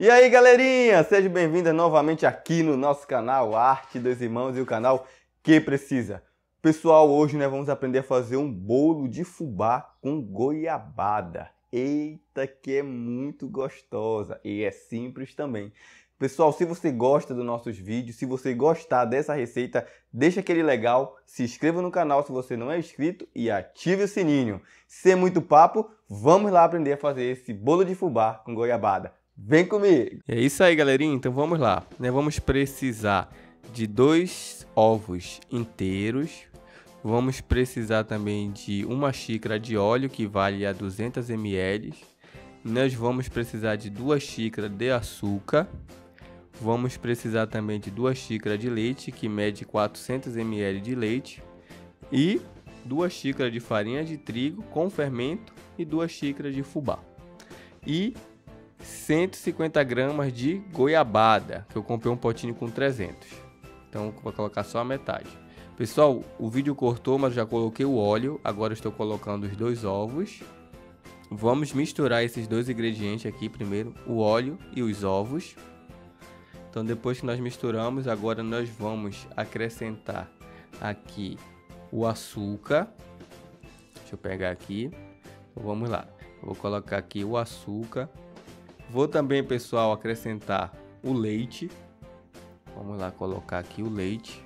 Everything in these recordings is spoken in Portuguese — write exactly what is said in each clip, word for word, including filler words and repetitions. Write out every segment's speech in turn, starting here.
E aí, galerinha, seja bem-vinda novamente aqui no nosso canal Arte dos Irmãos e o canal que precisa. Pessoal, hoje nós vamos aprender a fazer um bolo de fubá com goiabada. Eita, que é muito gostosa e é simples também. Pessoal, se você gosta dos nossos vídeos, se você gostar dessa receita, deixa aquele legal, se inscreva no canal se você não é inscrito e ative o sininho. Sem muito papo, vamos lá aprender a fazer esse bolo de fubá com goiabada. Vem comigo! É isso aí, galerinha. Então vamos lá. Nós vamos precisar de dois ovos inteiros. Vamos precisar também de uma xícara de óleo, que vale a duzentos mililitros. Nós vamos precisar de duas xícaras de açúcar. Vamos precisar também de duas xícaras de leite, que mede quatrocentos mililitros de leite. E duas xícaras de farinha de trigo com fermento e duas xícaras de fubá. E cento e cinquenta gramas de goiabada, que eu comprei um potinho com trezentos. Então vou colocar só a metade. Pessoal, o vídeo cortou, mas já coloquei o óleo. Agora estou colocando os dois ovos. Vamos misturar esses dois ingredientes aqui primeiro, o óleo e os ovos. Então depois que nós misturamos, agora nós vamos acrescentar aqui o açúcar. Deixa eu pegar aqui. Então, vamos lá. Eu vou colocar aqui o açúcar. Vou também, pessoal, acrescentar o leite. Vamos lá colocar aqui o leite.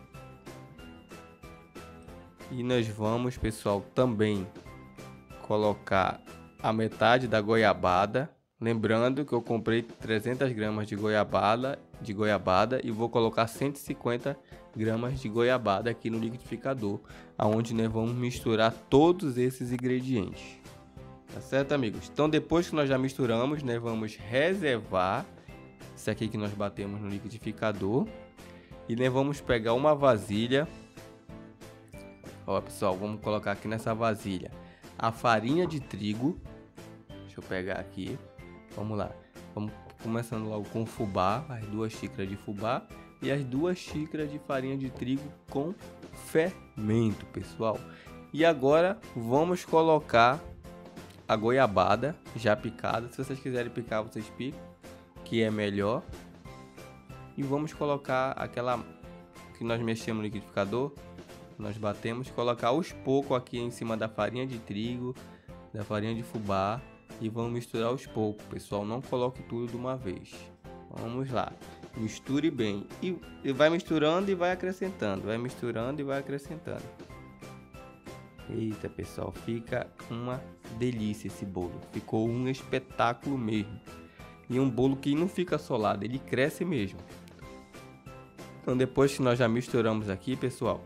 E nós vamos, pessoal, também colocar a metade da goiabada. Lembrando que eu comprei trezentas gramas de goiabada, de goiabada e vou colocar cento e cinquenta gramas de goiabada aqui no liquidificador, aonde nós vamos misturar todos esses ingredientes. Tá certo, amigos? Então depois que nós já misturamos, né, vamos reservar isso aqui que nós batemos no liquidificador. E nós vamos pegar uma vasilha. Ó, pessoal, vamos colocar aqui nessa vasilha a farinha de trigo. Deixa eu pegar aqui. Vamos lá. Vamos começando logo com o fubá, as duas xícaras de fubá e as duas xícaras de farinha de trigo com fermento, pessoal. E agora vamos colocar a goiabada já picada. Se vocês quiserem picar, vocês picam, que é melhor. E vamos colocar aquela que nós mexemos no liquidificador, nós batemos, colocar aos poucos aqui em cima da farinha de trigo, da farinha de fubá, e vamos misturar aos poucos, pessoal. Não coloque tudo de uma vez. Vamos lá, misture bem e, e vai misturando e vai acrescentando, vai misturando e vai acrescentando. Eita, pessoal, fica uma delícia esse bolo. Ficou um espetáculo mesmo. E um bolo que não fica solado, ele cresce mesmo. Então depois que nós já misturamos aqui, pessoal,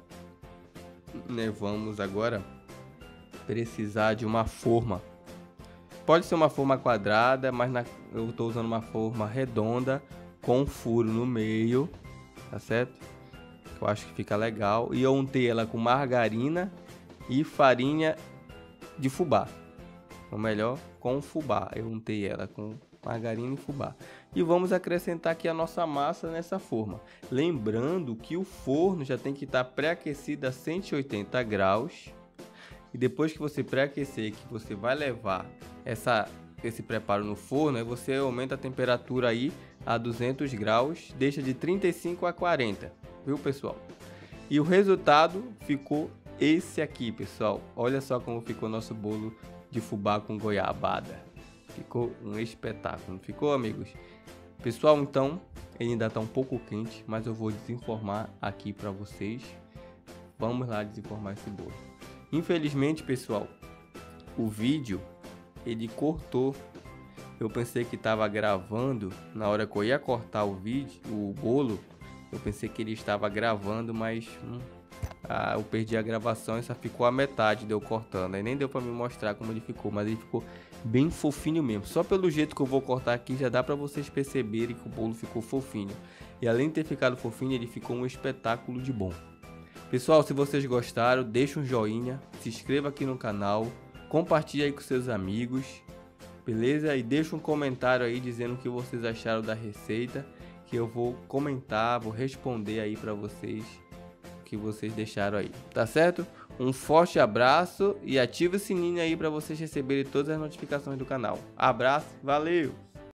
né, vamos agora precisar de uma forma. Pode ser uma forma quadrada, mas na, eu estou usando uma forma redonda com um furo no meio, tá certo? Eu acho que fica legal. E eu untei ela com margarina e farinha de fubá, ou melhor, com fubá. Eu untei ela com margarina e fubá. E vamos acrescentar aqui a nossa massa nessa forma. Lembrando que o forno já tem que estar pré-aquecido a cento e oitenta graus. E depois que você pré-aquecer, que você vai levar essa, esse preparo no forno, aí você aumenta a temperatura aí a duzentos graus, deixa de trinta e cinco a quarenta, viu, pessoal? E o resultado ficou esse aqui, pessoal. Olha só como ficou nosso bolo de fubá com goiabada. Ficou um espetáculo, não ficou, amigos? Pessoal, então, ele ainda está um pouco quente, mas eu vou desenformar aqui para vocês. Vamos lá desenformar esse bolo. Infelizmente, pessoal, o vídeo, ele cortou. Eu pensei que estava gravando, na hora que eu ia cortar o vídeo, o bolo, eu pensei que ele estava gravando, mas... Hum, Ah, eu perdi a gravação e só ficou a metade de eu cortando. Aí nem deu pra me mostrar como ele ficou, mas ele ficou bem fofinho mesmo. Só pelo jeito que eu vou cortar aqui já dá pra vocês perceberem que o bolo ficou fofinho. E além de ter ficado fofinho, ele ficou um espetáculo de bom. Pessoal, se vocês gostaram, deixa um joinha, se inscreva aqui no canal, compartilhe aí com seus amigos, beleza? E deixa um comentário aí dizendo o que vocês acharam da receita, que eu vou comentar, vou responder aí pra vocês que vocês deixaram aí, tá certo? Um forte abraço e ative o sininho aí para vocês receberem todas as notificações do canal. Abraço, valeu!